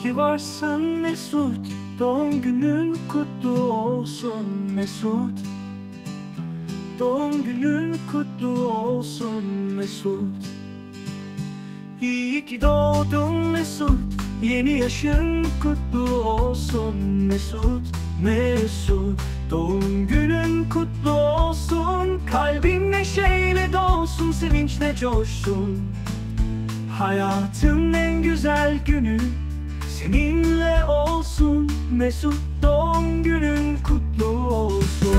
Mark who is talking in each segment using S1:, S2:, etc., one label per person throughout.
S1: ki varsın Mesut, doğum günün kutlu olsun Mesut. Doğum günün kutlu olsun Mesut. İyi ki doğdun Mesut, yeni yaşın kutlu olsun Mesut. Mesut, doğum günün kutlu olsun. Kalbin neşeyle dolsun, sevinçle coşsun. Hayatın en güzel günü seninle olsun Mesut, doğum günün kutlu olsun.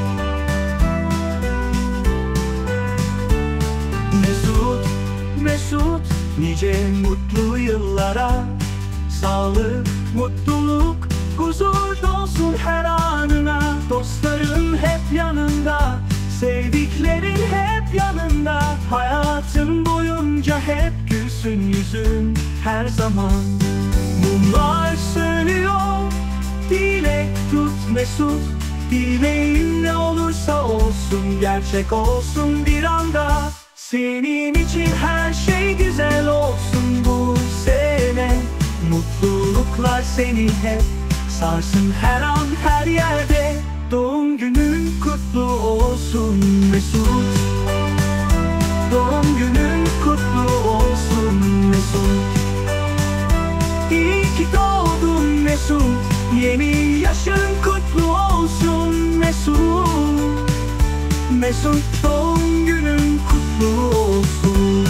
S1: Mesut, Mesut, nice mutlu yıllara. Sağlık, mutluluk, huzur dolsun her anına. Dostların hep yanında, sevdiklerin hep yanında. Hayatın boyunca hep gülsün yüzün her zaman. Mumlar sönüyor, dilek tut Mesut. Dileğin ne olursa olsun, gerçek olsun bir anda. Senin için her şey güzel olsun bu sene. Mutluluklar seni hep sarsın her an her yerde. Doğum günün kutlu olsun Mesut. Doğum günün kutlu olsun Mesut. İyi ki doğdun Mesut, yeni yaşın kutlu olsun Mesut. Mesut, doğum günün kutlu olsun.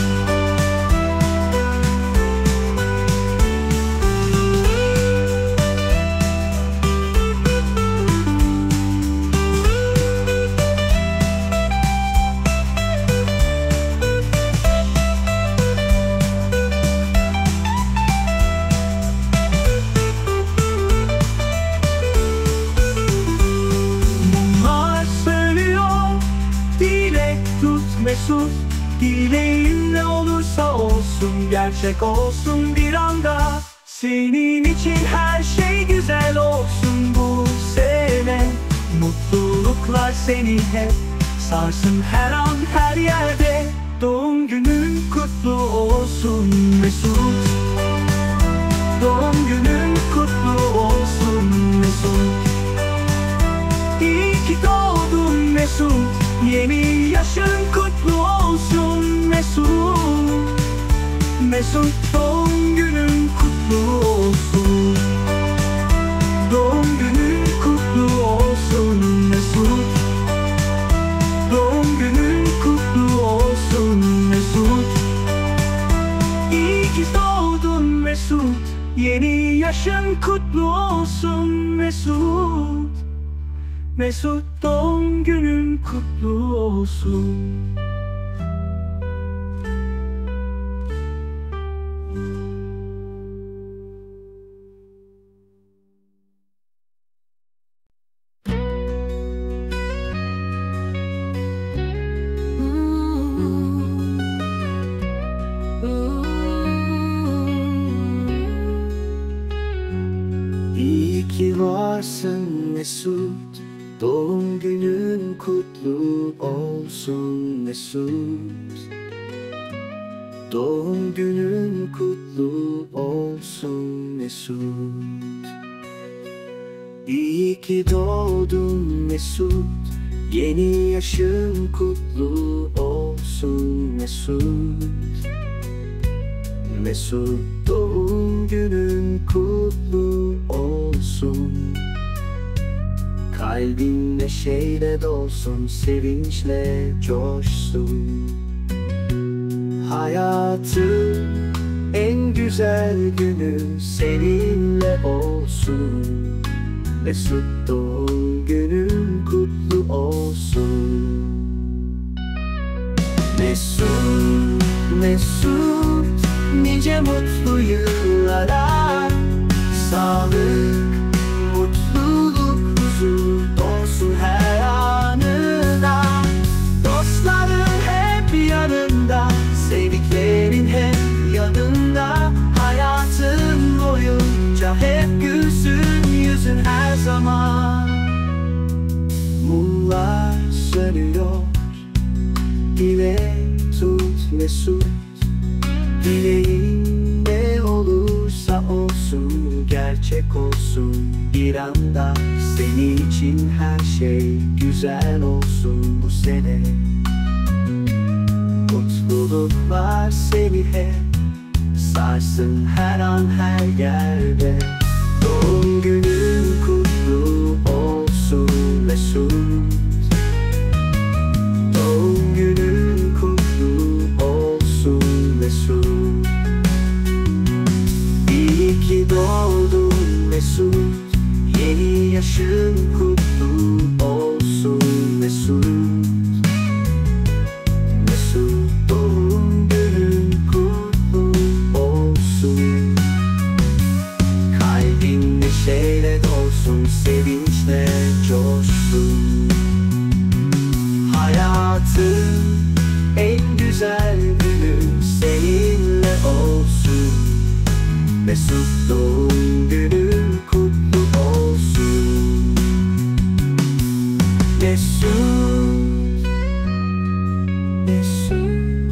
S1: Mesut, dileğin ne olursa olsun, gerçek olsun bir anda. Senin için her şey güzel olsun bu sene. Mutluluklar seni hep sarsın her an her yerde. Doğum günün kutlu olsun Mesut. Doğum günün kutlu olsun Mesut. İyi ki doğdun Mesut, yeni yaşın kutlu olsun Mesut. Mesut, doğum günün kutlu olsun. Doğum günün kutlu olsun Mesut. Doğum günün kutlu olsun Mesut. İyi ki doğdun Mesut, yeni yaşın kutlu olsun Mesut. Mesut, doğum günün kutlu olsun. İyi ki varsın Mesut, doğum günün kutlu olsun Mesut. Doğum günün kutlu olsun Mesut. İyi ki doğdun Mesut, yeni yaşın kutlu olsun Mesut. Mesut, doğum günün kutlu olsun. Kalbin neşeyle dolsun, sevinçle coşsun. Hayatın en güzel günü seninle olsun. Mesut, doğum günün kutlu olsun. Mesut, Mesut, nice mutlu yıllara. Sağlık, mutluluk, huzur dolsun her anına. Dostların hep yanında, sevdiklerin hep yanında. Hayatın boyunca hep gülsün yüzün her zaman. Mumlar sönüyor, dilek tut Mesut. Dileğin ne olursa olsun, için her şey güzel olsun bu sene. Mutluluklar seni hep sarsın her an her yerde. Doğum günün kutlu olsun Mesut. Doğum günün kutlu olsun Mesut. İyi ki doğdun Mesut. Yeni yaşın kutlu olsun Mesut. Mesut doğum günün kutlu olsun. Kalbin neşeyle dolsun, sevinçle coşsun. Hayatın en güzel günü seninle olsun. Mesut doğum günün kutlu olsun. Mesut, Mesut,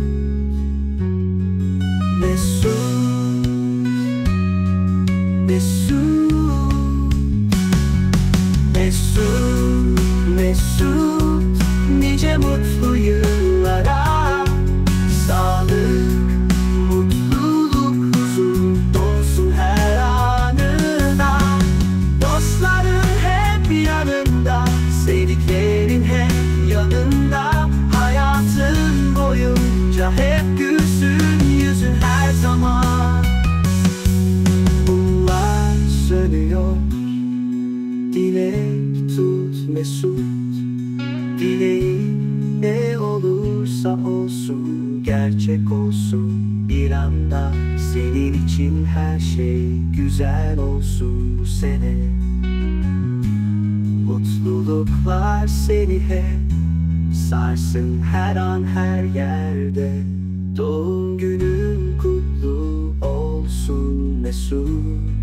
S1: Mesut, Mesut, Mesut, Mesut, nice mutlu yıllara. Sağlık, mutluluk, huzur dolsun her anına. Dostların hep yanında, sevdiklerin hep yanında. Hayatın boyunca hep gülsün yüzün her zaman. Mumlar sönüyor, dilek tut Mesut. Dileğin ne olursa olsun, gerçek olsun bir anda. Senin için her şey güzel olsun bu sene. Mutluluklar seni hep sarsın her an her yerde. Doğum günün kutlu olsun Mesut.